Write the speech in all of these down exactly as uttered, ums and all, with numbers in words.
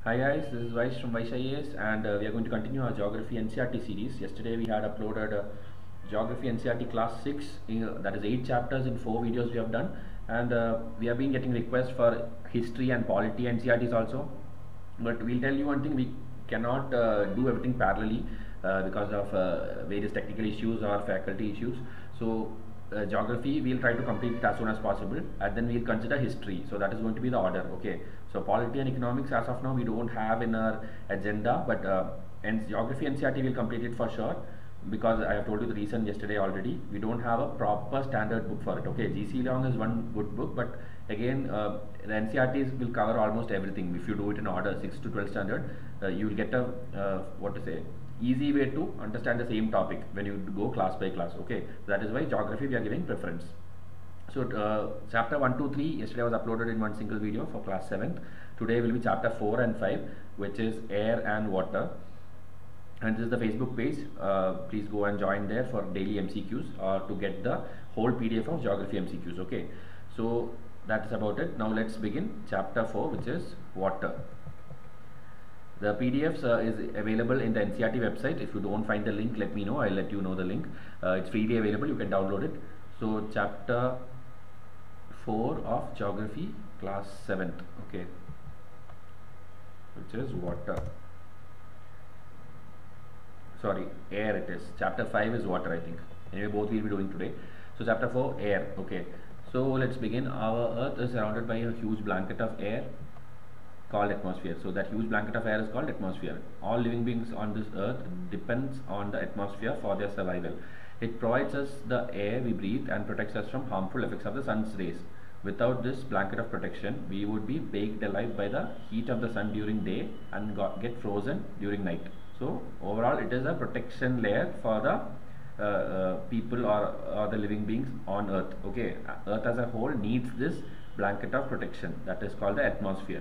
Hi guys, this is Vice from Vice I A S and uh, we are going to continue our Geography N C R T series. Yesterday we had uploaded uh, Geography N C R T class six, in, that is eight chapters in four videos we have done, and uh, we have been getting requests for history and polity N C R Ts also. But we'll tell you one thing, we cannot uh, do everything parallelly uh, because of uh, various technical issues or faculty issues. So uh, geography we'll try to complete it as soon as possible, and then we'll consider history. So that is going to be the order. Okay, so polity and economics as of now we don't have in our agenda, but uh, and geography N C R T will complete it for sure, because I have told you the reason yesterday already. We don't have a proper standard book for it. Okay, G C Long is one good book, but again uh, the N C R Ts will cover almost everything. If you do it in order six to twelve standard, uh, you will get a uh, what to say easy way to understand the same topic when you go class by class. Okay, that is why geography we are giving preference. So uh, chapter one, two, three yesterday was uploaded in one single video for class seventh. Today will be chapter four and five, which is air and water. And this is the Facebook page. Uh, please go and join there for daily M C Qs or to get the whole P D F of geography M C Qs. Okay, so that is about it. Now let's begin chapter four, which is water. The P D Fs uh, is available in the N C R T website. If you don't find the link, let me know. I'll let you know the link. Uh, it's freely available. You can download it. So chapter four of geography, class seventh. Okay, which is water. Sorry, air it is. Chapter five is water, I think. Anyway, both we'll be doing today. So chapter four, air. Okay, so let's begin. Our earth is surrounded by a huge blanket of air called atmosphere. So that huge blanket of air is called atmosphere. All living beings on this earth depends on the atmosphere for their survival. It provides us the air we breathe and protects us from harmful effects of the sun's rays. Without this blanket of protection, we would be baked alive by the heat of the sun during day and got, get frozen during night. So overall it is a protection layer for the uh, uh, people or, or the living beings on earth. Okay, earth as a whole needs this blanket of protection, that is called the atmosphere.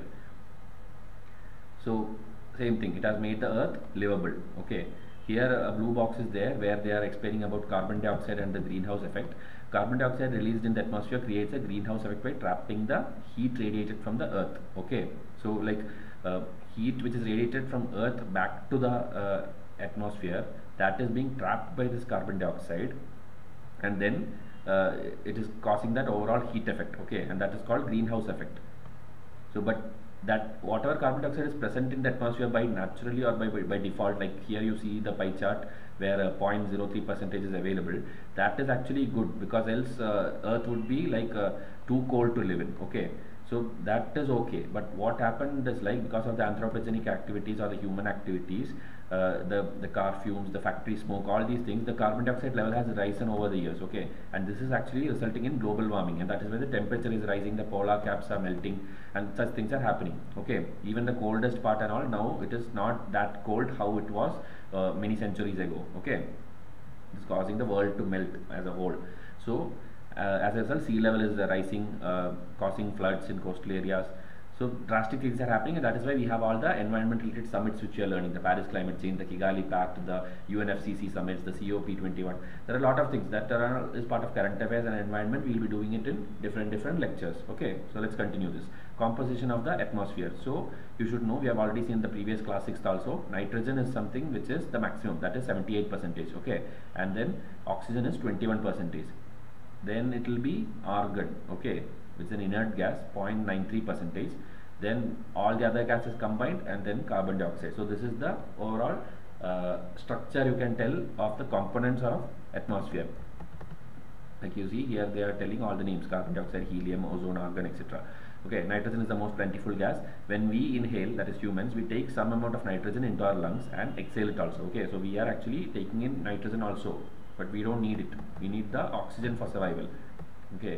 So same thing, it has made the earth livable. Okay, here a blue box is there where they are explaining about carbon dioxide and the greenhouse effect. Carbon dioxide released in the atmosphere creates a greenhouse effect by trapping the heat radiated from the earth. Okay, so like uh, heat which is radiated from earth back to the uh, atmosphere, that is being trapped by this carbon dioxide, and then uh, it is causing that overall heat effect. Okay, and that is called greenhouse effect. So but that whatever carbon dioxide is present in the atmosphere by naturally or by, by, by default, like here you see the pie chart where uh, zero point zero three percentage is available, that is actually good, because else uh, earth would be like uh, too cold to live in. Okay, so that is okay. But what happened is, like, because of the anthropogenic activities or the human activities, uh, the the car fumes, the factory smoke, all these things, the carbon dioxide level has risen over the years. Okay, and this is actually resulting in global warming, and that is why the temperature is rising, the polar caps are melting, and such things are happening. Okay, even the coldest part and all, now it is not that cold how it was uh, many centuries ago. Okay, it's causing the world to melt as a whole. So uh, as a result, sea level is uh, rising, uh, causing floods in coastal areas. So drastic things are happening, and that is why we have all the environment related summits which we are learning: the Paris Climate Change, the Kigali Pact, the U N F C C summits, the C O P twenty-one. There are a lot of things that are is part of current affairs and environment. We will be doing it in different different lectures. Okay, so let's continue this. Composition of the atmosphere. So you should know, we have already seen the previous class sixth also. Nitrogen is something which is the maximum, that is seventy-eight percentage. Okay, and then oxygen is twenty-one percentage. Then it will be argon. Okay, which is an inert gas, zero point nine three percentage. Then all the other gases combined, and then carbon dioxide. So this is the overall uh, structure, you can tell, of the components of atmosphere. Like you see here, they are telling all the names: carbon dioxide, helium, ozone, argon, et cetera. Okay, nitrogen is the most plentiful gas. When we inhale, that is humans, we take some amount of nitrogen into our lungs and exhale it also. Okay, so we are actually taking in nitrogen also, but we don't need it. We need the oxygen for survival. Okay.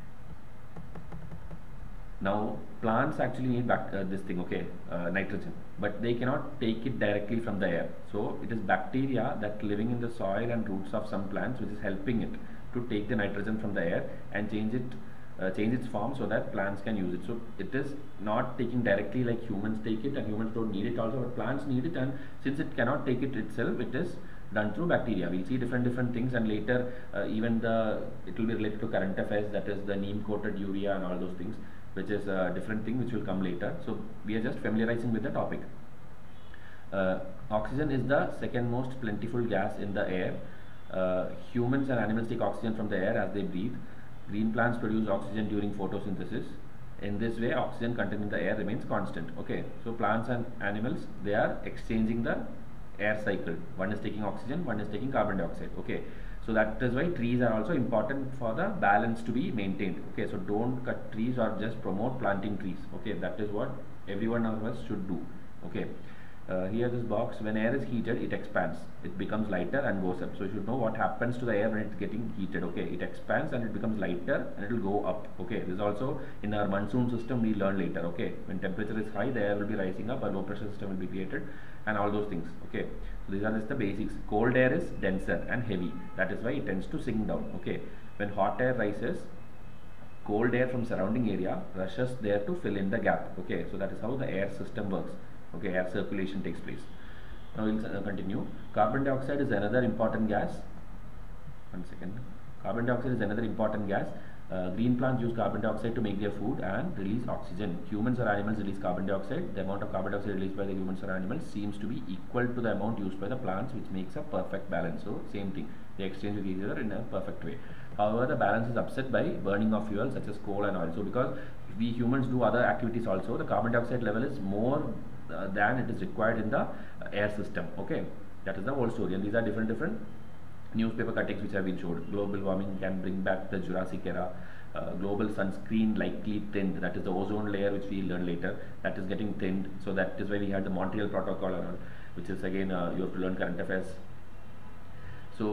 Now plants actually need back, uh, this thing, okay, uh, nitrogen, but they cannot take it directly from the air. So it is bacteria that living in the soil and roots of some plants which is helping it to take the nitrogen from the air and change it, uh, change its form so that plants can use it. So it is not taking directly like humans take it, and humans don't need it also, but plants need it, and since it cannot take it itself, it is done through bacteria. We'll see different different things, and later uh, even the it will be related to current affairs, that is the neem coated urea and all those things. which is a different thing which will come later. So we are just familiarizing with the topic. Uh, oxygen is the second most plentiful gas in the air. Uh, humans and animals take oxygen from the air as they breathe. Green plants produce oxygen during photosynthesis. In this way, oxygen content in the air remains constant. Okay, so plants and animals, they are exchanging the air cycle. One is taking oxygen, one is taking carbon dioxide. Okay, so that is why trees are also important for the balance to be maintained. Okay, so don't cut trees or just promote planting trees. Okay, that is what every one of us should do. Okay. Uh, here this box, when air is heated, it expands, it becomes lighter and goes up. So you should know what happens to the air when it's getting heated. Okay, it expands and it becomes lighter and it will go up. Okay, this is also in our monsoon system we learn later. Okay, when temperature is high, the air will be rising up, a low pressure system will be created and all those things. Okay, so these are just the basics. Cold air is denser and heavy, that is why it tends to sink down. Okay, when hot air rises, cold air from surrounding area rushes there to fill in the gap. Okay, so that is how the air system works. Okay, air circulation takes place. Now we will uh, continue. Carbon dioxide is another important gas. One second. Carbon dioxide is another important gas. Uh, green plants use carbon dioxide to make their food and release oxygen. Humans or animals release carbon dioxide. The amount of carbon dioxide released by the humans or animals seems to be equal to the amount used by the plants, which makes a perfect balance. So same thing, they exchange with each other in a perfect way. However, the balance is upset by burning of fuels such as coal and oil. So because we humans do other activities also, the carbon dioxide level is more Uh, than it is required in the uh, air system. Okay, that is the whole story, and these are different different newspaper cuttings which have been showed. Global warming can bring back the Jurassic era. Uh, global sunscreen likely thinned, that is the ozone layer which we will learn later, that is getting thinned. So that is why we had the Montreal Protocol and all, which is again uh, you have to learn current affairs. So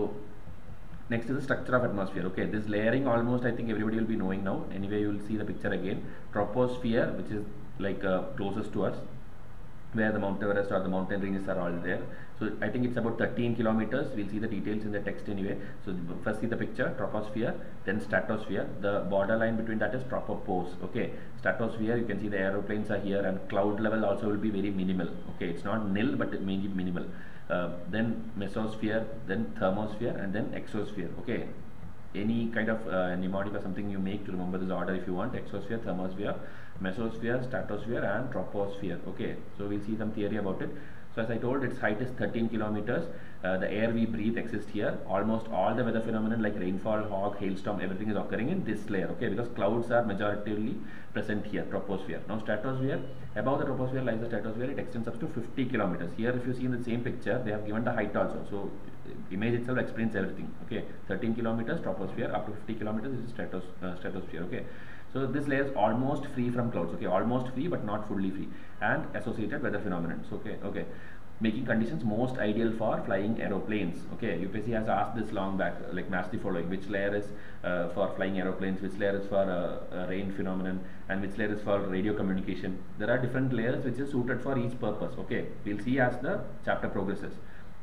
next is the structure of atmosphere. Okay, this layering almost I think everybody will be knowing now. Anyway, you will see the picture again. Troposphere, which is like uh, closest to us, where the Mount Everest or the mountain ranges are all there. So I think it's about thirteen kilometers. We'll see the details in the text anyway. So first see the picture, troposphere, then stratosphere. The borderline between that is tropopause. Okay, stratosphere, you can see the aeroplanes are here, and cloud level also will be very minimal. Okay, it's not nil, but it may be minimal. Uh, then mesosphere, then thermosphere, and then exosphere. Okay, any kind of uh, mnemonic or something you make to remember this order if you want. Exosphere, thermosphere, mesosphere, stratosphere and troposphere. Okay, so we'll see some theory about it. So as I told, its height is thirteen kilometers. Uh, the air we breathe exists here. Almost all the weather phenomenon like rainfall, fog, hailstorm, everything is occurring in this layer. Okay, because clouds are majoritively present here, troposphere. Now stratosphere, above the troposphere lies the stratosphere. It extends up to fifty kilometers. Here if you see in the same picture, they have given the height also. So image itself explains everything. Okay, thirteen kilometers troposphere, up to fifty kilometers is stratos uh, stratosphere. Okay, so this layer is almost free from clouds. Okay, almost free but not fully free, and associated weather phenomena. So, okay, okay, making conditions most ideal for flying aeroplanes. Okay, U P S C has asked this long back, like match the following: which layer is uh, for flying aeroplanes, which layer is for uh, uh, rain phenomenon, and which layer is for radio communication. There are different layers which is suited for each purpose. Okay, we'll see as the chapter progresses.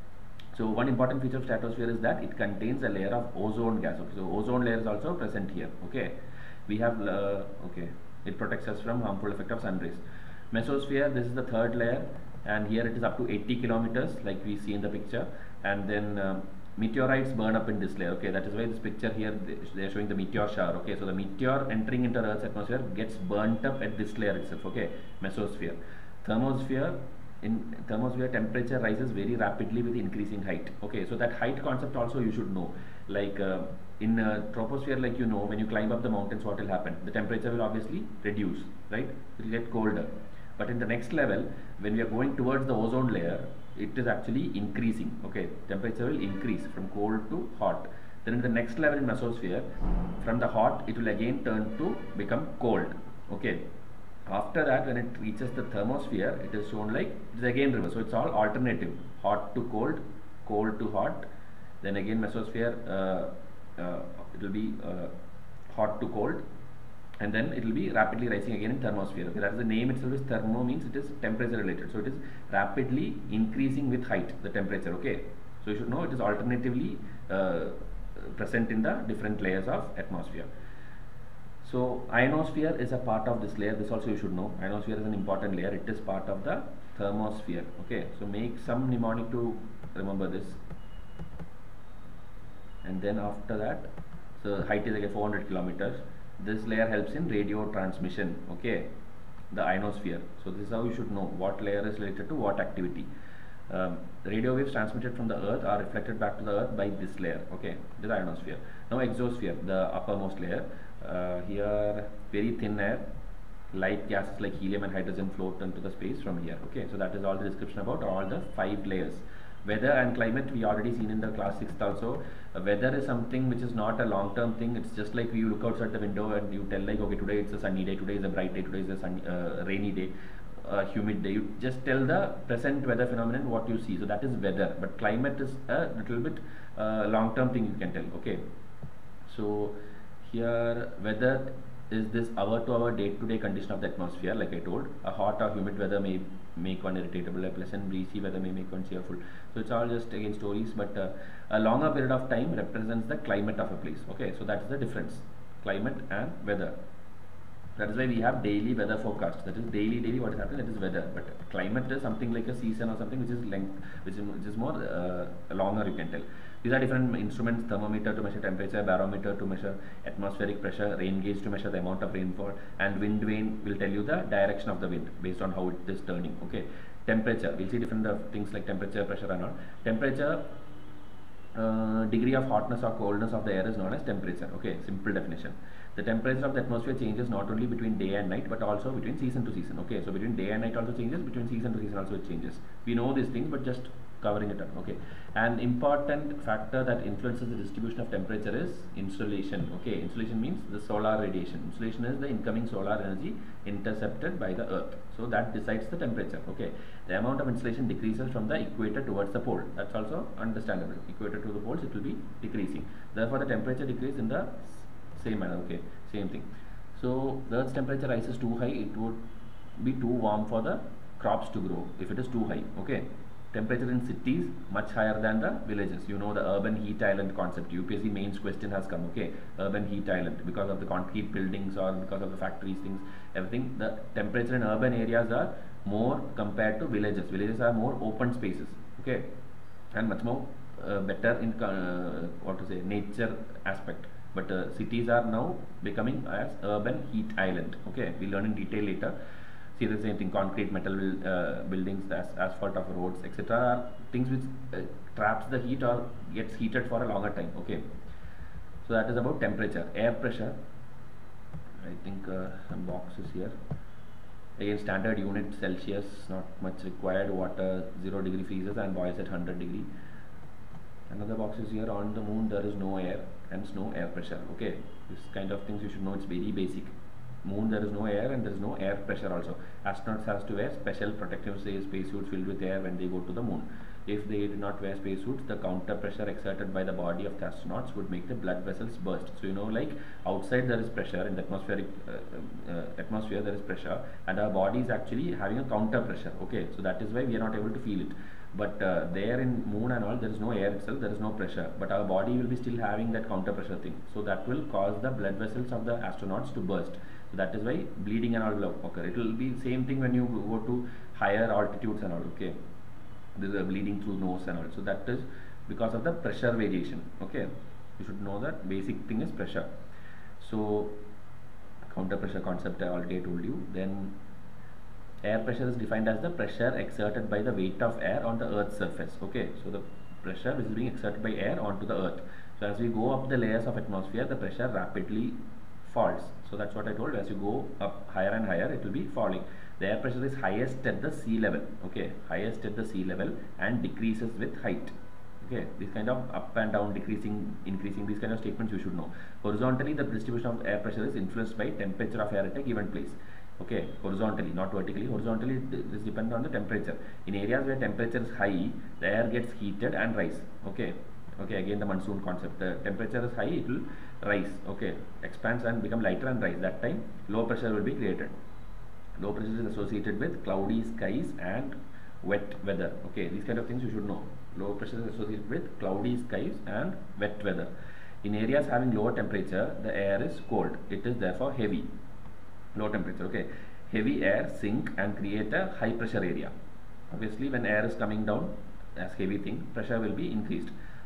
So one important feature of stratosphere is that it contains a layer of ozone gas. Okay, so ozone layer is also present here. Okay, we have uh, okay, it protects us from harmful effect of sun rays. Mesosphere, this is the third layer, and here it is up to eighty kilometers, like we see in the picture. And then um, meteorites burn up in this layer. Okay, that is why this picture here they are showing the meteor shower. Okay, so the meteor entering into Earth's atmosphere gets burnt up at this layer itself. Okay, mesosphere. Thermosphere. In thermosphere, temperature rises very rapidly with increasing height. Okay, so that height concept also you should know. Like uh, in uh, troposphere, like you know, when you climb up the mountains, what will happen? The temperature will obviously reduce, right? It will get colder. But in the next level, when we are going towards the ozone layer, it is actually increasing. Okay, temperature will increase from cold to hot. Then in the next level in mesosphere, from the hot, it will again turn to become cold. Okay. After that, when it reaches the thermosphere, it is shown like it is again reverse. So it's all alternative: hot to cold, cold to hot. Then again mesosphere, uh, uh, it will be uh, hot to cold, and then it will be rapidly rising again in thermosphere. Okay, that is the name itself is thermo, means it is temperature related. So it is rapidly increasing with height, the temperature. Okay, so you should know it is alternatively uh, present in the different layers of atmosphere. So ionosphere is a part of this layer. This also you should know. Ionosphere is an important layer. It is part of the thermosphere. Okay, so make some mnemonic to remember this. And then after that, so height is like four hundred kilometers. This layer helps in radio transmission, okay, the ionosphere. So this is how you should know what layer is related to what activity. Um, radio waves transmitted from the earth are reflected back to the earth by this layer, okay, the ionosphere. Now exosphere, the uppermost layer. Uh, here very thin air, light gases like helium and hydrogen float into the space from here, okay. So that is all the description about all the five layers. Weather and climate we already seen in the class sixth also. Uh, weather is something which is not a long term thing. It's just like you look outside the window and you tell like, okay, today it's a sunny day, today is a bright day, today is a sunny, uh, rainy day, uh, humid day. You just tell the present weather phenomenon what you see. So that is weather. But climate is a little bit uh, long term thing you can tell, okay. So here weather is this hour to hour day to day condition of the atmosphere, like I told. A hot or humid weather may make one irritable, a pleasant breezy weather may make one cheerful. So it's all just again stories, but uh, a longer period of time represents the climate of a place, okay. So that's the difference, climate and weather. That is why we have daily weather forecast. That is daily, daily what is happening, that is weather. But climate is something like a season or something which is length, which is, which is more uh, longer, you can tell. These are different instruments: thermometer to measure temperature, barometer to measure atmospheric pressure, rain gauge to measure the amount of rainfall, and wind vane will tell you the direction of the wind based on how it is turning, okay. Temperature, we'll see different uh, things like temperature, pressure and all. Temperature, uh, degree of hotness or coldness of the air is known as temperature, okay, simple definition. The temperature of the atmosphere changes not only between day and night but also between season to season, okay. So between day and night also changes, between season to season also it changes. We know these things but just covering it up, okay. An important factor that influences the distribution of temperature is insolation, okay. Insolation means the solar radiation. Insolation is the incoming solar energy intercepted by the earth, so that decides the temperature, okay. The amount of insolation decreases from the equator towards the pole. That's also understandable. Equator to the poles, it will be decreasing, therefore the temperature decreases in the same manner, okay, same thing. So the earth's temperature rises too high, it would be too warm for the crops to grow if it is too high, okay. Temperature in cities much higher than the villages. You know the urban heat island concept. U P S C mains question has come, okay. Urban heat island, because of the concrete buildings or because of the factories, things, everything. The temperature in urban areas are more compared to villages. Villages are more open spaces, okay, and much more uh, better in uh, what to say nature aspect. But uh, cities are now becoming as urban heat island, okay. We learn in detail later. See the same thing, concrete, metal uh, buildings, as asphalt of roads, et cetera are things which uh, traps the heat or gets heated for a longer time, okay. So that is about temperature. Air pressure, I think uh, some boxes here. Again, standard unit Celsius, not much required. Water zero degree freezes and boils at one hundred degree. Another box is here. On the moon there is no air, hence no air pressure, okay. This kind of things you should know, it's very basic. Moon there is no air and there is no air pressure also. Astronauts has to wear special protective spacesuits filled with air when they go to the moon. If they did not wear spacesuits, the counter pressure exerted by the body of the astronauts would make the blood vessels burst. So you know, like outside there is pressure in the atmospheric uh, uh, atmosphere, there is pressure, and our body is actually having a counter pressure, okay. So that is why we are not able to feel it. But uh, there in moon and all, there is no air itself, there is no pressure, but our body will be still having that counter pressure thing. So that will cause the blood vessels of the astronauts to burst. So that is why bleeding and all will occur. It will be same thing when you go to higher altitudes and all, okay. There is a bleeding through nose and all. So that is because of the pressure variation, okay. You should know that basic thing is pressure. So counter pressure concept I already told you. Then air pressure is defined as the pressure exerted by the weight of air on the earth's surface, okay. So the pressure which is being exerted by air onto the earth. So as we go up the layers of atmosphere, the pressure rapidly falls. So that's what I told. As you go up higher and higher, it will be falling. The air pressure is highest at the sea level, okay, highest at the sea level, and decreases with height, okay. This kind of up and down, decreasing, increasing, these kind of statements you should know. Horizontally, the distribution of air pressure is influenced by temperature of air at a given place, okay. Horizontally, not vertically. Horizontally, this depends on the temperature. In areas where temperature is high, the air gets heated and rise, okay. Okay, again the monsoon concept. The temperature is high, it will rise, okay, expands and become lighter and rise. That time low pressure will be created. Low pressure is associated with cloudy skies and wet weather, okay. These kind of things you should know. Low pressure is associated with cloudy skies and wet weather. In areas having lower temperature, the air is cold. It is therefore heavy. Low temperature, okay. Heavy air sink and create a high pressure area. Obviously when air is coming down as heavy thing, pressure will be increased.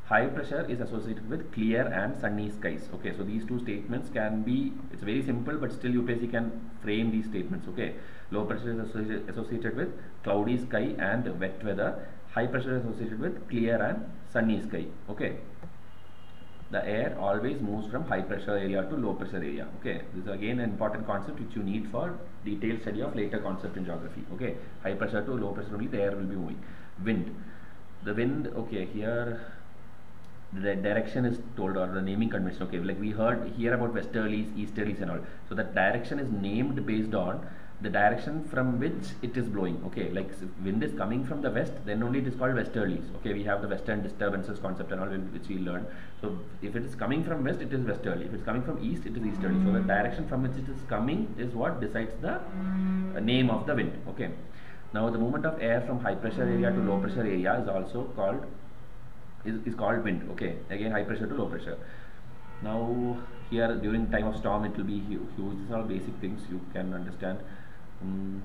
High pressure is associated with clear and sunny skies. Okay, so these two statements can be, it's very simple, but still U P S C can frame these statements. Okay, low pressure is associated, associated with cloudy sky and wet weather. High pressure is associated with clear and sunny sky. Okay, the air always moves from high pressure area to low pressure area. Okay, this is again an important concept which you need for detailed study of later concept in geography. Okay, high pressure to low pressure, only the air will be moving. Wind, the wind, okay, here the direction is told, or the naming convention. Okay, like we heard here about westerlies, easterlies and all, so that direction is named based on the direction from which it is blowing. Okay, like if wind is coming from the west, then only it is called westerlies. Okay, we have the western disturbances concept and all, which we learned. So if it is coming from west, it is westerly. If it's coming from east, it is easterly. So the direction from which it is coming is what decides the uh, name of the wind. Okay, now the movement of air from high pressure area to low pressure area is also called is, is called wind. Okay, again high pressure to low pressure. Now here during time of storm it will be huge. These are all basic things you can understand. Um,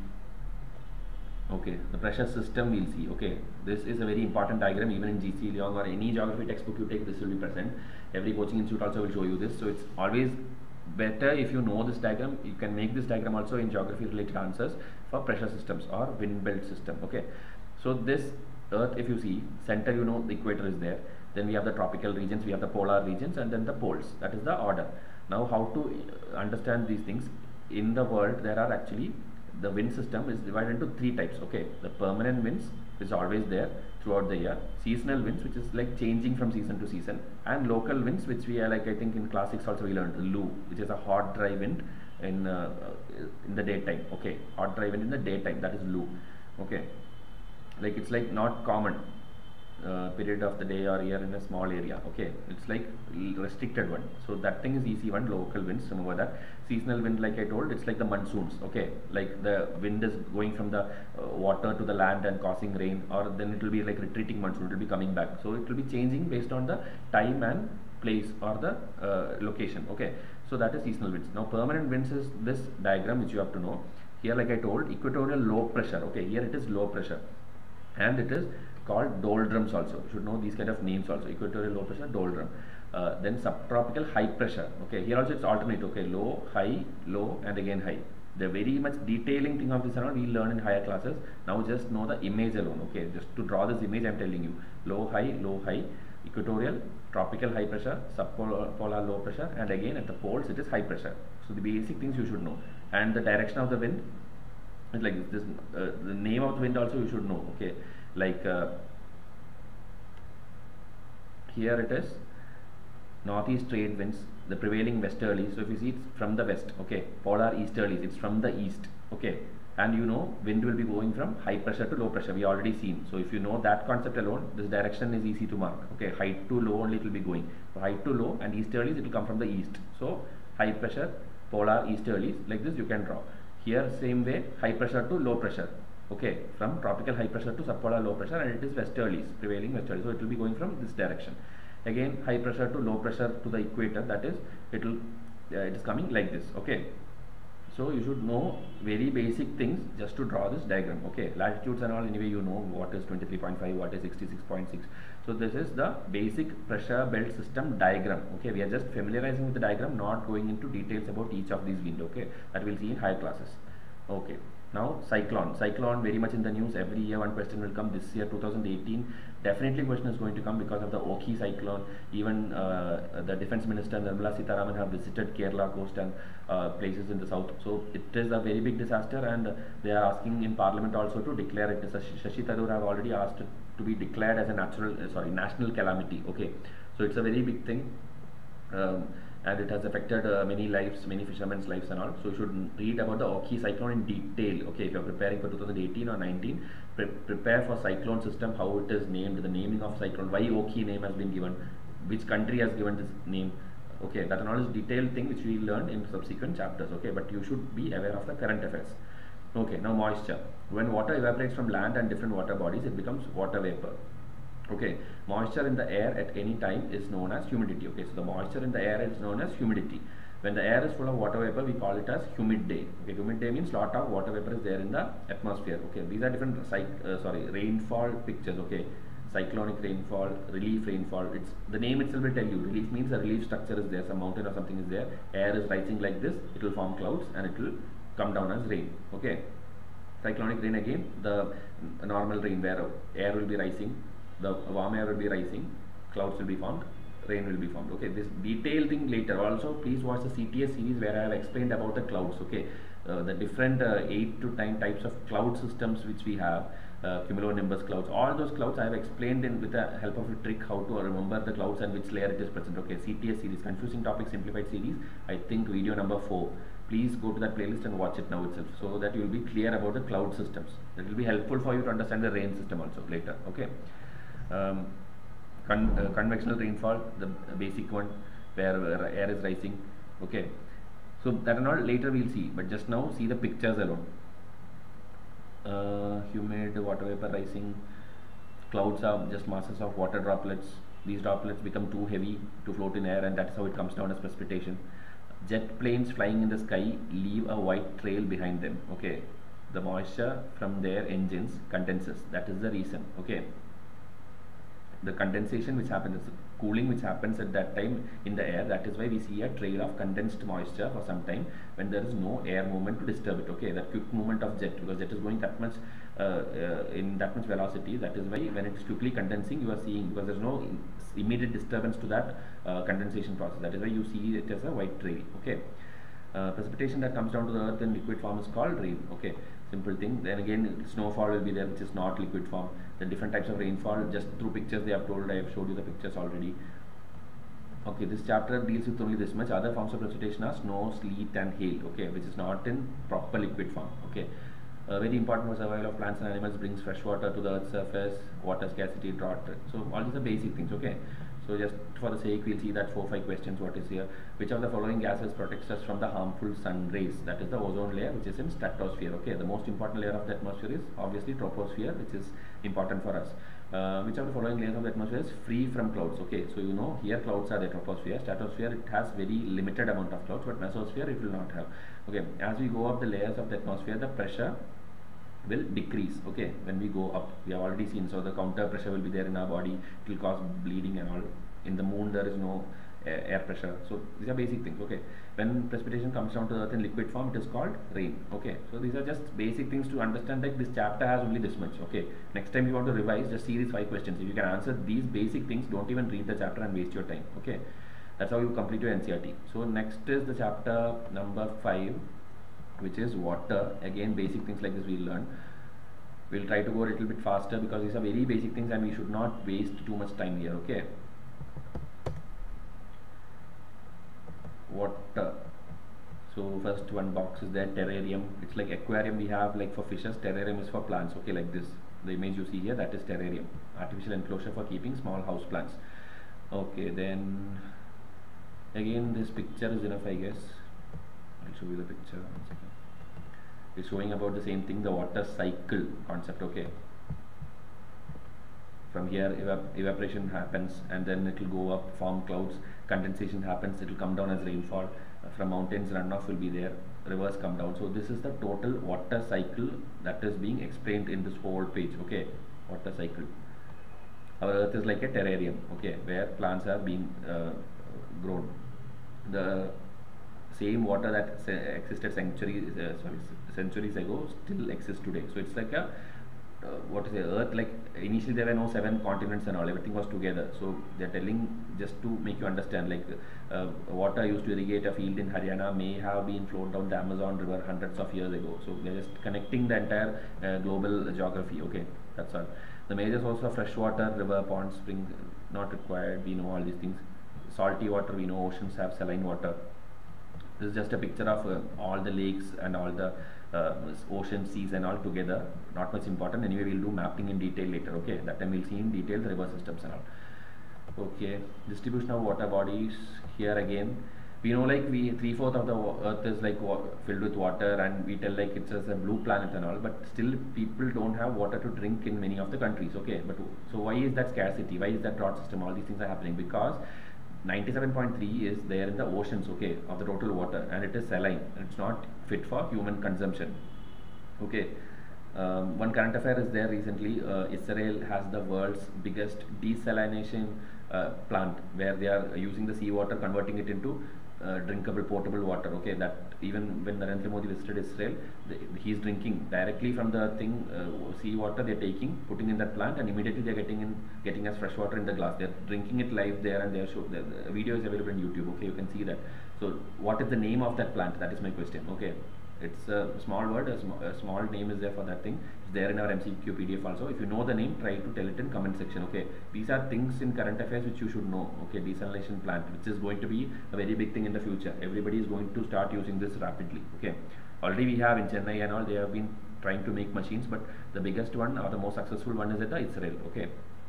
okay, the pressure system we'll see. Okay, this is a very important diagram. Even in G C Leong or any geography textbook you take, this will be present. Every coaching institute also will show you this. So it's always better if you know this diagram. You can make this diagram also in geography related answers for pressure systems or wind belt system. Okay, so this Earth, if you see center, you know the equator is there. Then we have the tropical regions, we have the polar regions, and then the poles. That is the order. Now how to understand these things? In the world there are actually, the wind system is divided into three types. Okay, the permanent winds is always there throughout the year, seasonal winds which is like changing from season to season, and local winds which we are, like I think in class six also we learned, Lu, which is a hot dry wind in uh, in the daytime. Okay, hot dry wind in the daytime, that is Lu. Okay, like it's like not common uh, period of the day or year in a small area. Okay, it's like restricted one, so that thing is easy one, local winds. Remember that. Seasonal wind, like I told, it's like the monsoons. Okay, like the wind is going from the uh, water to the land and causing rain, or then it will be like retreating monsoon, it will be coming back. So it will be changing based on the time and place or the uh, location. Okay, so that is seasonal winds. Now permanent winds is this diagram which you have to know. Here, like I told, equatorial low pressure. Okay, here it is low pressure, and it is called doldrums also. You should know these kind of names also. Equatorial low pressure, doldrum. Uh, then subtropical high pressure. Okay, here also it's alternate. Okay, low, high, low, and again high. The very much detailing thing of this and all we learn in higher classes. Now just know the image alone. Okay, just to draw this image, I'm telling you: low, high, low, high, equatorial, tropical high pressure, subpolar polar low pressure, and again at the poles it is high pressure. So the basic things you should know, and the direction of the wind is like this. Uh, the name of the wind also you should know. Okay, like uh, here it is northeast trade winds, the prevailing westerlies. So if you see, it's from the west. Okay, polar easterlies, it's from the east. Okay, and you know wind will be going from high pressure to low pressure, we already seen. So if you know that concept alone, this direction is easy to mark. Okay, high to low only it will be going. So high to low and easterlies, it will come from the east. So high pressure, polar easterlies, like this you can draw. Here same way, high pressure to low pressure. Okay, from tropical high pressure to subpolar low pressure, and it is westerlies, prevailing westerlies. So it will be going from this direction. Again high pressure to low pressure to the equator, that is it will uh, it is coming like this. Okay, so you should know very basic things just to draw this diagram. Okay, latitudes and all, anyway you know what is twenty-three point five, what is sixty-six point six. So this is the basic pressure belt system diagram. Okay, we are just familiarizing with the diagram, not going into details about each of these winds. Okay, that we'll see in higher classes. Okay, now cyclone. Cyclone very much in the news. Every year one question will come. This year two thousand eighteen definitely question is going to come because of the Oki cyclone. Even uh, the defense minister Nirmala Sitharaman have visited Kerala coast and uh, places in the south. So it is a very big disaster, and they are asking in parliament also to declare it. Shashi Tharoor have already asked it to be declared as a natural uh, sorry national calamity. Okay, so it's a very big thing. Um, and it has affected uh, many lives, many fishermen's lives and all. So you should read about the Oki cyclone in detail. Okay, if you are preparing for two thousand eighteen or nineteen, pre prepare for cyclone system, how it is named, the naming of cyclone, why Oki name has been given, which country has given this name. Okay, that and all is detailed thing which we learn in subsequent chapters. Okay, but you should be aware of the current affairs. Okay, now moisture. When water evaporates from land and different water bodies, it becomes water vapor. Okay, moisture in the air at any time is known as humidity. Okay, so the moisture in the air is known as humidity. When the air is full of water vapor, we call it as humid day. Okay, humid day means lot of water vapor is there in the atmosphere. Okay, these are different uh, sorry rainfall pictures. Okay, cyclonic rainfall, relief rainfall. It's the name itself will tell you. Relief means a relief structure is there, some mountain or something is there. Air is rising like this. It will form clouds and it will come down as rain. Okay. Cyclonic rain again, the normal rain where air will be rising, the warm air will be rising, clouds will be formed, rain will be formed. Okay, this detailed thing later. Also, please watch the C T S series where I have explained about the clouds. Okay, uh, the different uh, eight to nine types of cloud systems which we have, uh, cumulonimbus clouds. All those clouds I have explained in with the help of a trick how to remember the clouds and which layer it is present. Okay, C T S series, confusing topic simplified series. I think video number four. Please go to that playlist and watch it now itself, so that you will be clear about the cloud systems. That will be helpful for you to understand the rain system also later. Okay. Um, con uh, convectional rainfall, the uh, basic one where uh, air is rising. Okay. So that and all later we'll see, but just now see the pictures alone. Uh, humid, water vapor rising. Clouds are just masses of water droplets. These droplets become too heavy to float in air, and that's how it comes down as precipitation. Jet planes flying in the sky leave a white trail behind them. Okay, the moisture from their engines condenses. That is the reason. Okay, the condensation which happens, cooling which happens at that time in the air. That is why we see a trail of condensed moisture for some time when there is no air movement to disturb it. Okay, that quick movement of jet, because jet is going that much uh, uh, in that much velocity. That is why when it is quickly condensing, you are seeing, because there is no immediate disturbance to that uh, condensation process. That is why you see it as a white trail. Okay, uh, precipitation that comes down to the earth in liquid form is called rain. Okay, simple thing. Then again, snowfall will be there, which is not liquid form. The different types of rainfall, just through pictures they have told. I have showed you the pictures already. Okay, this chapter deals with only this much. Other forms of precipitation are snow, sleet and hail. Okay, which is not in proper liquid form. Okay, uh, very important for survival of plants and animals, brings fresh water to the earth's surface, water scarcity, drought. So all these are basic things. Okay, so just for the sake, we'll see that four five questions. What is here? Which of the following gases protects us from the harmful sun rays? That is the ozone layer, which is in stratosphere. Okay, the most important layer of the atmosphere is obviously troposphere, which is important for us. Uh, which of the following layers of the atmosphere is free from clouds? Okay, so you know here clouds are the troposphere. Stratosphere, it has very limited amount of clouds, but mesosphere it will not have. Okay, as we go up the layers of the atmosphere, the pressure will decrease. Okay, when we go up, we have already seen, so the counter pressure will be there in our body. It will cause bleeding and all. In the moon there is no air, air pressure. So these are basic things. Okay, when precipitation comes down to the earth in liquid form, it is called rain. Okay, so these are just basic things to understand that this chapter has only this much. Okay, next time you want to revise, just see these five questions. If you can answer these basic things, don't even read the chapter and waste your time. Okay, that's how you complete your N C R T. So next is the chapter number five, which is water. Again, basic things like this we'll learn. We'll try to go a little bit faster because these are very basic things and we should not waste too much time here. Okay, water. So first one box is there, terrarium. It's like aquarium we have like for fishes, terrarium is for plants. Okay, like this, the image you see here, that is terrarium, artificial enclosure for keeping small house plants. Okay, then again this picture is enough, I guess. I'll show you the picture. One second. It's showing about the same thing, the water cycle concept. Okay, from here evap evaporation happens and then it will go up, form clouds, condensation happens, it will come down as rainfall. Uh, from mountains, runoff will be there, rivers come down. So this is the total water cycle that is being explained in this whole page. Okay, water cycle. Our earth is like a terrarium, okay, where plants are being uh, grown. The same water that existed centuries uh, sorry centuries ago still exists today. So it's like a uh, what is the earth, like initially there were no seven continents and all, everything was together. So they're telling just to make you understand, like uh, water used to irrigate a field in Haryana may have been flowed down the Amazon river hundreds of years ago. So they're just connecting the entire uh, global geography. Okay, that's all. The major source of fresh water, river, ponds, springs, not required, we know all these things. Salty water, we know oceans have saline water. This is just a picture of uh, all the lakes and all the uh, ocean, seas and all together. Not much important. Anyway, we'll do mapping in detail later. Okay, that time we'll see in detail the river systems and all. Okay, distribution of water bodies. Here again, we know like we three fourth of the earth is like filled with water, and we tell like it's just a blue planet and all. But still, people don't have water to drink in many of the countries. Okay, but so why is that scarcity? Why is that drought system? All these things are happening because ninety-seven point three is there in the oceans, okay, of the total water, and it is saline and it's not fit for human consumption. Okay, Um, one current affair is there recently. Uh, Israel has the world's biggest desalination uh, plant, where they are using the seawater, converting it into uh, drinkable potable water. Okay, that even when Narendra Modi visited Israel, the, he is drinking directly from the thing, uh, sea water they are taking, putting in that plant, and immediately they are getting in, getting as fresh water in the glass. They are drinking it live there, and they are show, the, the video is available on YouTube. Okay, you can see that. So, what is the name of that plant? That is my question. Okay. It's a small word, a, sm a small name is there for that thing. It's there in our M C Q P D F also. If you know the name, try to tell it in comment section. Okay, these are things in current affairs which you should know. Okay, desalination plant, which is going to be a very big thing in the future. Everybody is going to start using this rapidly. Okay, already we have in Chennai and all, they have been trying to make machines, but the biggest one or the most successful one is at the Israel. Okay.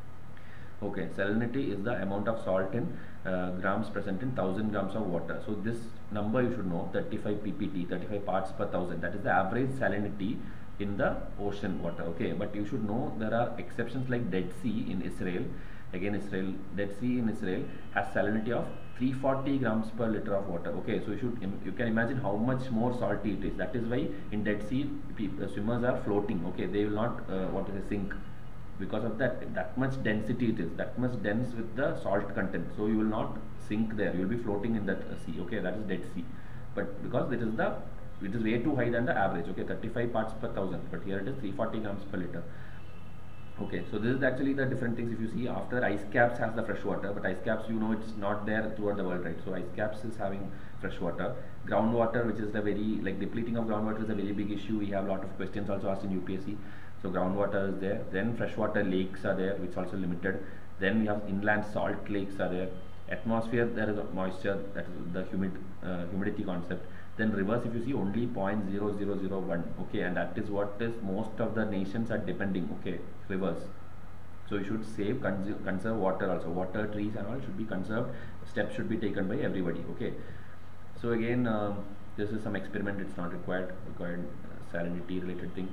Okay, salinity is the amount of salt in uh, grams present in one thousand grams of water. So this number you should know, thirty-five p p t, thirty-five parts per thousand. That is the average salinity in the ocean water. Okay, but you should know there are exceptions like Dead Sea in Israel. Again, Israel, Dead Sea in Israel has salinity of three hundred forty grams per liter of water. Okay, so you should you can imagine how much more salty it is. That is why in Dead Sea, people, swimmers are floating. Okay, they will not uh, what is it, sink. Because of that, that much density it is, that much dense with the salt content. So you will not sink there, you will be floating in that uh, sea. Okay, that is Dead Sea. But because it is the, it is way too high than the average. Okay, thirty-five parts per thousand, but here it is three hundred forty grams per liter. Okay, so this is actually the different things. If you see, after ice caps has the fresh water, but ice caps, you know, it's not there throughout the world, right? So ice caps is having fresh water. Groundwater, which is the very, like depleting of groundwater is a very big issue. We have a lot of questions also asked in U P S C. So groundwater is there. Then freshwater lakes are there, which is also limited. Then we have inland salt lakes are there. Atmosphere, there is moisture, that is the humid uh, humidity concept. Then rivers, if you see, only zero point zero zero zero one. Okay, and that is what is most of the nations are depending. Okay, rivers. So you should save, conserve, conserve water also. Water, trees and all should be conserved. Steps should be taken by everybody. Okay. So again, um, this is some experiment. It's not required. Required uh, salinity related thing.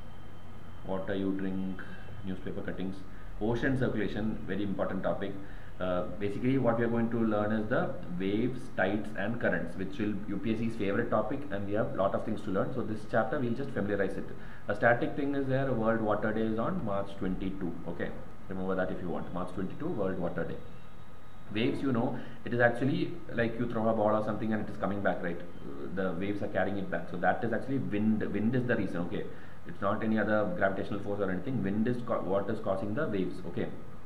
Water you drink, newspaper cuttings. Ocean circulation, very important topic. Uh, basically what we are going to learn is the waves, tides and currents, which will U P S C's favorite topic, and we have a lot of things to learn. So this chapter we'll just familiarize it. A static thing is there. World Water Day is on March twenty-second. Okay, remember that if you want. March twenty-second, World Water Day. Waves, you know, it is actually like you throw a ball or something and it is coming back, right? The waves are carrying it back. So that is actually wind. Wind is the reason. Okay, it's not any other gravitational force or anything. Wind is what is causing the waves. Okay.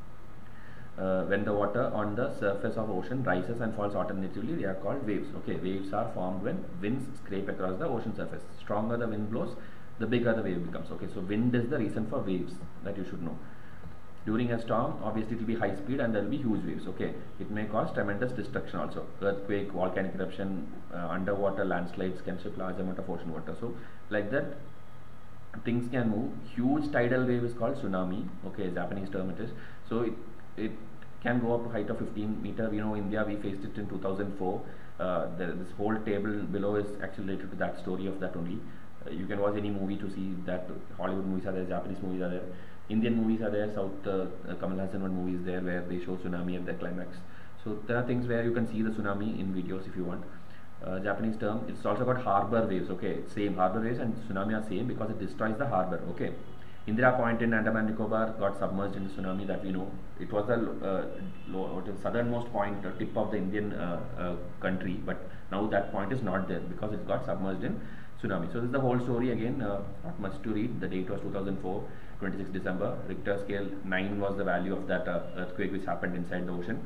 Uh, when the water on the surface of ocean rises and falls alternatively, they are called waves. Okay, waves are formed when winds scrape across the ocean surface. Stronger the wind blows, the bigger the wave becomes. Okay, so wind is the reason for waves, that you should know. During a storm, obviously it will be high speed and there will be huge waves. Okay, it may cause tremendous destruction also. Earthquake, volcanic eruption, uh, underwater landslides can ship large amount of ocean water. So like that, things can move. Huge tidal wave is called tsunami. Okay, Japanese term it is. So it, it can go up to height of fifteen meter. You know, India, we faced it in two thousand four. Uh, the, this whole table below is actually related to that story of that only. Uh, you can watch any movie to see that. Hollywood movies are there, Japanese movies are there, Indian movies are there, South uh, uh, Kamal Hassan one movie is there where they show tsunami at the climax. So there are things where you can see the tsunami in videos if you want. Uh, Japanese term, it's also got harbor waves. Okay, same, harbor waves and tsunami are same because it destroys the harbor. Okay, Indira Point in Andaman Nicobar got submerged in the tsunami, that we know. It was the uh, low, what is southernmost point, uh, tip of the Indian uh, uh, country, but now that point is not there because it got submerged in tsunami. So this is the whole story again, uh, not much to read. The date was two thousand four, twenty-sixth December. Richter scale nine was the value of that uh, earthquake which happened inside the ocean.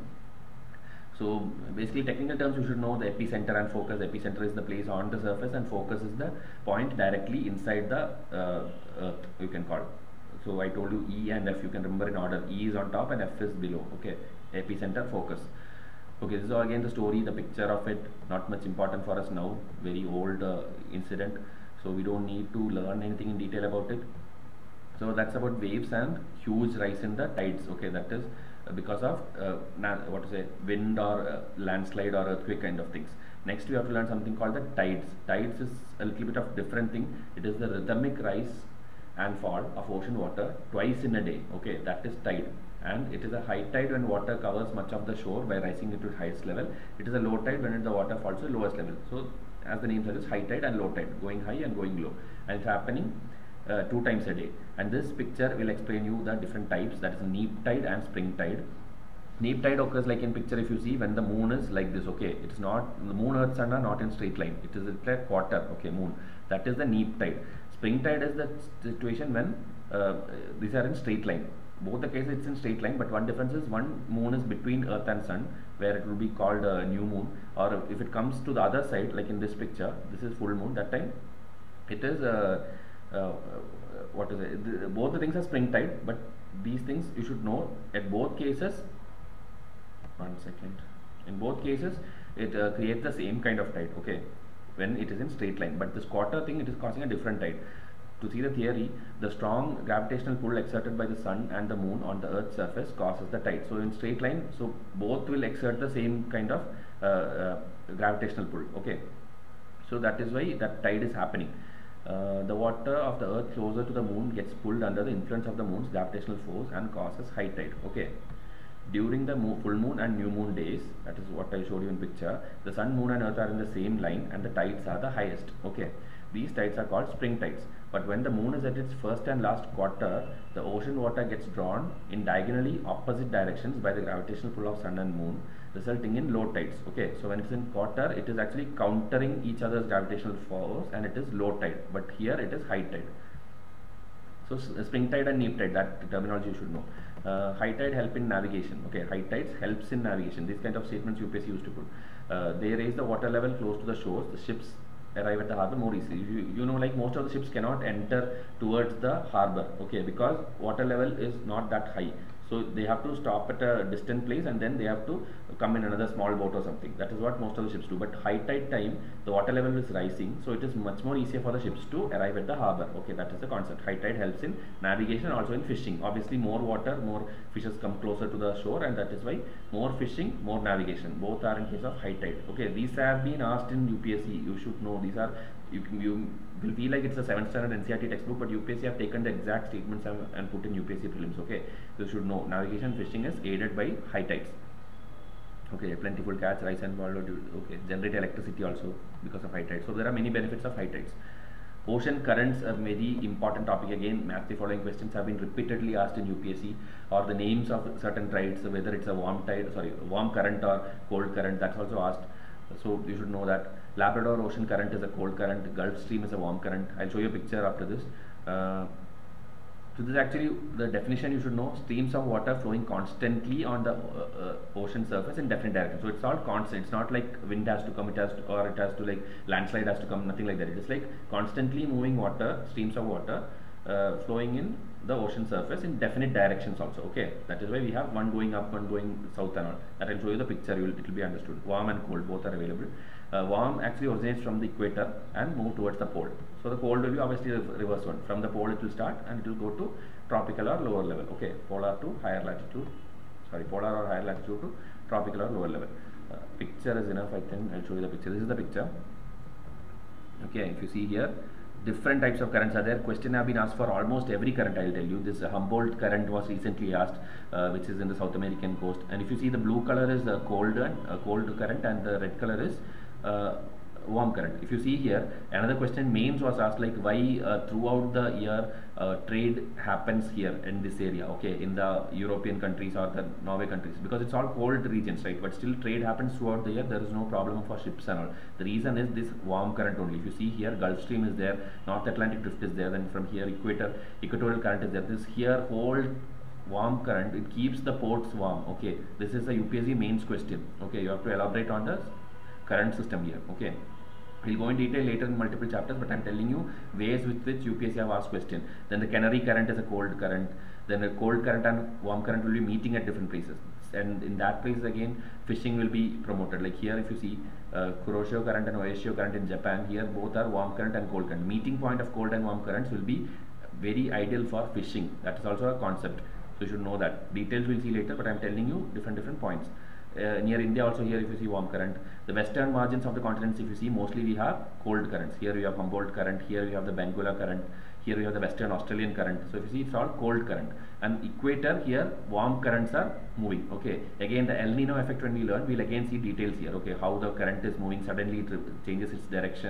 So basically, technical terms you should know: the epicenter and focus. Epicenter is the place on the surface and focus is the point directly inside the uh, earth, you can call. So I told you E and F, you can remember in order. E is on top and F is below. Okay, epicenter, focus. Okay, this is all again the story, the picture of it. Not much important for us now, very old uh, incident. So we don't need to learn anything in detail about it. So that's about waves and huge rise in the tides. Okay, that is because of uh, what to say, wind or uh, landslide or earthquake kind of things. Next we have to learn something called the tides. Tides is a little bit of different thing. It is the rhythmic rise and fall of ocean water twice in a day. Okay, that is tide. And it is a high tide when water covers much of the shore by rising it to the highest level. It is a low tide when the water falls to the lowest level. So as the name suggests, high tide and low tide, going high and going low, and it's happening uh, two times a day. And this picture will explain you the different types, that is neap tide and spring tide. Neap tide occurs like in picture if you see when the moon is like this, okay, it is not, the moon, earth, sun are not in straight line, it is a quarter, okay, moon, that is the neap tide. Spring tide is the situation when uh, these are in straight line. Both the cases it's in straight line, but one difference is one moon is between earth and sun, where it will be called a new moon, or if it comes to the other side like in this picture, this is full moon, that time it is uh, uh, what is it, the, both the things are spring tide, but these things you should know at both cases. One second. In both cases, it uh, creates the same kind of tide, okay, when it is in straight line. But this quarter thing, it is causing a different tide. To see the theory, the strong gravitational pull exerted by the sun and the moon on the earth's surface causes the tide. So in straight line, so both will exert the same kind of uh, uh, gravitational pull, okay. So that is why that tide is happening. Uh, the water of the earth closer to the moon gets pulled under the influence of the moon's gravitational force and causes high tide, okay. During the mo full moon and new moon days, that is what I showed you in picture, the sun, moon and earth are in the same line and the tides are the highest, okay. These tides are called spring tides. But when the moon is at its first and last quarter, the ocean water gets drawn in diagonally opposite directions by the gravitational pull of sun and moon, resulting in low tides, okay. So when it's in quarter, it is actually countering each other's gravitational force and it is low tide, but here it is high tide. So spring tide and neap tide, that terminology you should know. Uh, high tide help in navigation, okay. High tides helps in navigation. These kind of statements U P S C used to put. Uh, they raise the water level close to the shores. The ships arrive at the harbor more easily. You, you know, like most of the ships cannot enter towards the harbor, okay, because water level is not that high. So they have to stop at a distant place and then they have to come in another small boat or something. That is what most of the ships do. But high tide time, the water level is rising, so it is much more easier for the ships to arrive at the harbor. Okay, that is the concept. High tide helps in navigation, also in fishing. Obviously, more water, more fishes come closer to the shore, and that is why more fishing, more navigation. Both are in case of high tide. Okay, these have been asked in U P S C. You should know these are. You can you will feel like it's a seventh standard N C E R T textbook, but U P S C have taken the exact statements and, and put in U P S C prelims. Okay, so you should know navigation fishing is aided by high tides. Okay, plentiful catch, rice and wallow. Okay, generate electricity also because of high tides. So there are many benefits of high tides. Ocean currents, a very important topic again. Match the following questions have been repeatedly asked in U P S C, or the names of certain tides, whether it's a warm tide, sorry, warm current or cold current. That's also asked. So you should know that. Labrador Ocean current is a cold current. Gulf Stream is a warm current. I'll show you a picture after this. Uh, so this is actually the definition you should know. Streams of water flowing constantly on the uh, uh, ocean surface in different directions. So it's all constant. It's not like wind has to come, it has to, or it has to like landslide has to come. Nothing like that. It is like constantly moving water, streams of water uh, flowing in the ocean surface in definite directions also. Okay, that is why we have one going up, one going south and all. That I'll show you the picture. You will, it will be understood. Warm and cold both are available. Uh, warm actually originates from the equator and move towards the pole. So the cold will be obviously the reverse one. From the pole it will start and it will go to tropical or lower level. Okay, polar to higher latitude. Sorry, polar or higher latitude to tropical or lower level. Uh, picture is enough. I think I'll show you the picture. This is the picture. Okay, if you see here, different types of currents are there. Question have been asked for almost every current. I will tell you. This uh, Humboldt current was recently asked, uh, which is in the South American coast. And if you see, the blue color is the cold and uh, cold current, and the red color is uh, warm current. If you see here, another question mains was asked, like why uh, throughout the year uh, trade happens here in this area, okay, in the European countries or the Norway countries, because it's all cold regions, right? But still trade happens throughout the year. There is no problem for ships and all. The reason is this warm current only. If you see here, Gulf Stream is there, North Atlantic drift is there, then from here equator equatorial current is there. This here whole warm current, it keeps the ports warm. Okay, this is a U P S C mains question. Okay, you have to elaborate on the current system here. Okay, we'll go in detail later in multiple chapters, but I'm telling you ways with which U P S C have asked question. Then the Canary current is a cold current. Then the cold current and warm current will be meeting at different places, and in that place again fishing will be promoted. Like here, if you see uh, Kuroshio current and Oishio current in Japan, here both are warm current and cold current. Meeting point of cold and warm currents will be very ideal for fishing. That is also a concept. So you should know that. Details we'll see later, but I'm telling you different different points. Uh, near India also, here if you see warm current. The western margins of the continents, if you see, mostly we have cold currents. Here we have Humboldt current, here we have the Benguela current, here we have the western Australian current. So if you see, it's all cold current. And equator, here warm currents are moving. Okay, again the El Nino effect, when we learn, we'll again see details here. Okay, how the current is moving, suddenly it changes its direction,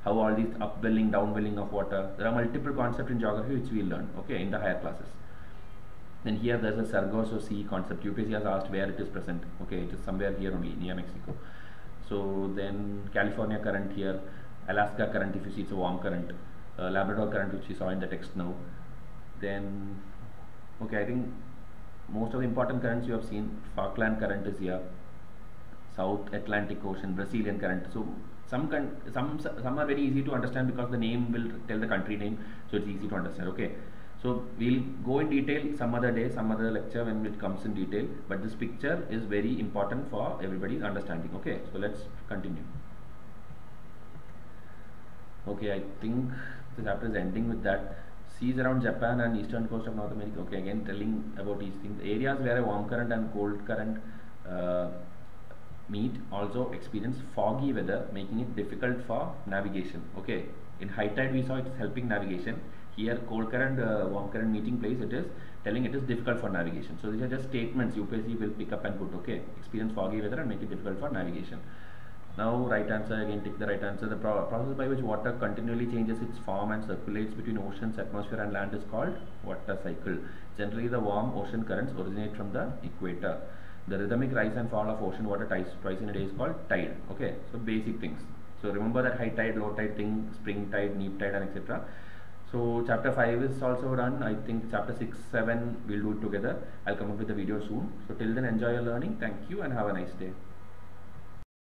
how all these upwelling, downwelling of water. There are multiple concepts in geography which we learn, okay, in the higher classes. Then here there's a Sargasso Sea concept. U P S C has asked where it is present. Okay, it is somewhere here only near Mexico. So then California current here, Alaska current, if you see it's a warm current, uh, Labrador current which we saw in the text now. Then okay, I think most of the important currents you have seen. Falkland current is here, South Atlantic Ocean, Brazilian current. So some some some are very easy to understand because the name will tell the country name, so it's easy to understand. Okay, so we'll go in detail some other day, some other lecture when it comes in detail, but this picture is very important for everybody's understanding. Okay, so let's continue. Okay, I think the chapter is ending with that. Seas around Japan and eastern coast of North America. Okay, again telling about these things. Areas where a warm current and cold current uh, meet also experience foggy weather, making it difficult for navigation. Okay, in high tide we saw it's helping navigation. Here cold current, uh, warm current meeting place, it is telling it is difficult for navigation. So these are just statements U P S C will pick up and put. Okay, experience foggy weather and make it difficult for navigation. Now right answer, again tick the right answer. The pro process by which water continually changes its form and circulates between oceans, atmosphere and land is called water cycle. Generally the warm ocean currents originate from the equator. The rhythmic rise and fall of ocean water twice, twice in a day is called tide. Okay, so basic things. So remember that high tide, low tide thing, spring tide, neap tide and et cetera. So chapter five is also done. I think chapter six, seven we'll do it together. I'll come up with the video soon. So till then enjoy your learning. Thank you and have a nice day.